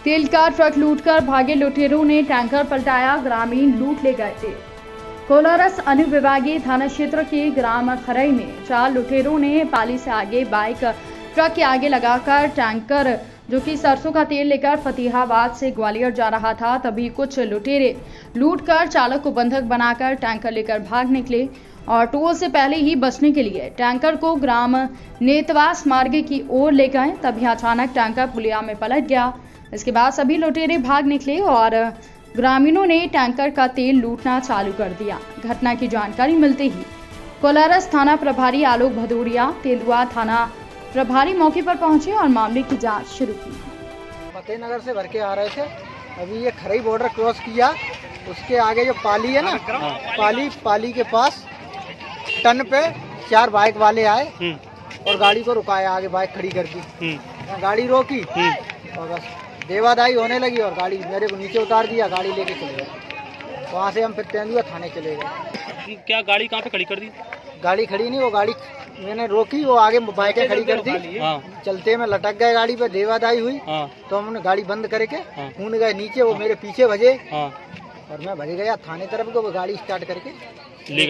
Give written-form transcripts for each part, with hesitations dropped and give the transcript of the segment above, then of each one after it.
तेल का ट्रक लूटकर भागे लुटेरों ने टैंकर पलटाया, ग्रामीण लूट ले गए थे। कोलारस अनुविभागीय थाना क्षेत्र के ग्राम खरई में 4 लुटेरों ने पाली से आगे बाइक ट्रक के आगे लगाकर टैंकर जो कि सरसों का तेल लेकर फतेहाबाद से ग्वालियर जा रहा था, तभी कुछ लुटेरे लूटकर चालक को बंधक बनाकर टैंकर लेकर भाग निकले और टोल से पहले ही बचने के लिए टैंकर को ग्राम नेतवास मार्ग की ओर ले गए। तभी अचानक टैंकर पुलिया में पलट गया। इसके बाद सभी लुटेरे भाग निकले और ग्रामीणों ने टैंकर का तेल लूटना चालू कर दिया। घटना की जानकारी मिलते ही कोलारस थाना प्रभारी आलोक भदौरिया, तेंदुआ थाना प्रभारी मौके पर पहुंचे और मामले की जांच शुरू की। फतेहनगर से भर के आ रहे थे, अभी ये खरई बॉर्डर क्रॉस किया, उसके आगे जो पाली है ना, पाली के पास टन पे 4 बाइक वाले आए और गाड़ी को रुकाया, आगे बाइक खड़ी कर दी, गाड़ी रोकी और बस देवादाई होने लगी और गाड़ी मेरे को नीचे उतार दिया, गाड़ी लेके चले गए। वहाँ से हम फिर तेंदुआ थाने चले गए। क्या गाड़ी कहाँ पे खड़ी कर दी? गाड़ी खड़ी नहीं, वो गाड़ी मैंने रोकी, वो आगे बाइकें खड़ी कर दी, चलते में लटक गए, गाड़ी पे देवादाई हुई, तो हमने गाड़ी बंद करके कूद गए नीचे, वो मेरे पीछे भजे और मैं भज गया थाने तरफ को, वो गाड़ी स्टार्ट करके ले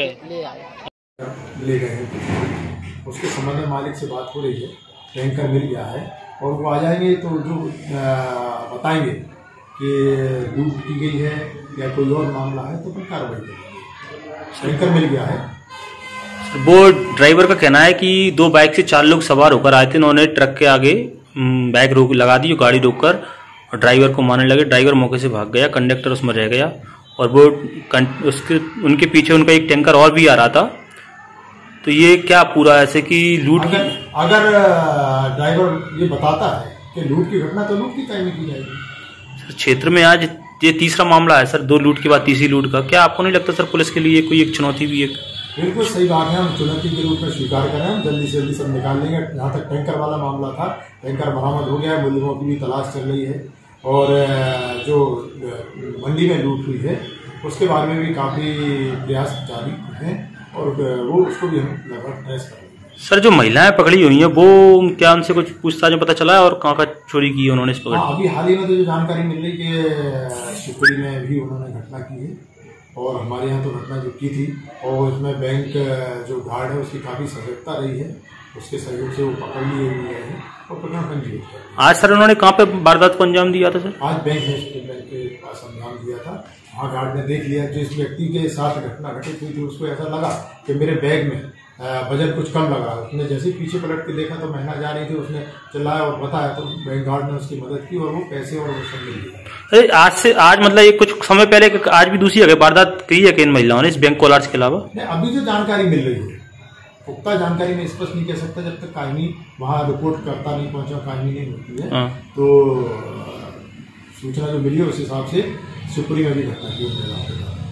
गए। उसके संबंध में मालिक से बात हो रही है, टैंकर मिल गया है और वो आ जाएंगे तो जो बताएंगे कि लूट की गई है या कोई और मामला है तो फिर कार्रवाई करेंगे। टैंकर मिल गया है। वो ड्राइवर का कहना है कि 2 बाइक से 4 लोग सवार होकर आए थे, उन्होंने ट्रक के आगे बाइक रोक लगा दी, गाड़ी रोककर और ड्राइवर को मारने लगे। ड्राइवर मौके से भाग गया, कंडक्टर उसमें रह गया और वो उनके पीछे उनका एक टैंकर और भी आ रहा था। तो ये क्या पूरा ऐसे कि लूट की अगर ड्राइवर ये बताता है कि लूट की घटना, तो लूट की कार्रवाई की जाएगी। सर क्षेत्र में आज ये तीसरा मामला है सर, 2 लूट के बाद तीसरी लूट का। क्या आपको नहीं लगता सर पुलिस के लिए कोई एक चुनौती भी है? बिल्कुल सही बात है, हम चुनौती के रूप में स्वीकार करें, हम जल्दी से जल्दी सब निकाल लेंगे। जहाँ तक टैंकर वाला मामला था, टैंकर बरामद हो गया है, मुलजिमों की भी तलाश चल रही है और जो मंडी में लूट हुई है उसके बारे में भी काफ़ी प्रयास जारी हैं और वो उसको भी हम लगभग ट्रेस करेंगे। सर जो महिलाएं पकड़ी हुई हैं वो क्या उनसे कुछ पूछताछ में पता चला है और कहाँ का चोरी की है उन्होंने इस पकड़? अभी हाल ही में तो जो जानकारी मिल रही कि शिवपुरी में भी उन्होंने घटना की है और हमारे यहाँ तो घटना जो की थी और उसमें बैंक जो गार्ड है उसकी काफ़ी सजगता रही है, उसके सहयोग से वो पकड़ लिए हुए हैं और प्रकरण पंजीकृत कर। आज सर उन्होंने कहाँ पे वारदात को अंजाम दिया था सर? आज बैंक के पास अंजाम दिया था। वहाँ गार्ड ने देख लिया, जिस व्यक्ति के साथ घटना घटित हुई थी उसको ऐसा लगा कि मेरे बैग में वजन कुछ कम लगा। उसने जैसे ही पीछे पलट के देखा तो महिला जा रही थी, उसने चिल्लाया और बताया तो बैंक गार्ड ने उसकी मदद की और वो पैसे और वो सब मिल गया। आज मतलब ये कुछ समय पहले आज भी दूसरी जगह वारदात की है कि इन महिलाओं ने इस बैंक कोलार्स के अलावा? अभी जो जानकारी मिल रही है, पुख्ता जानकारी में स्पष्ट नहीं कह सकता जब तक कायमी वहाँ रिपोर्ट करता नहीं पहुंचा, कायमी नहीं होती है। तो सूचना जो मिली है उस हिसाब से शिवपुरी में भी घटना की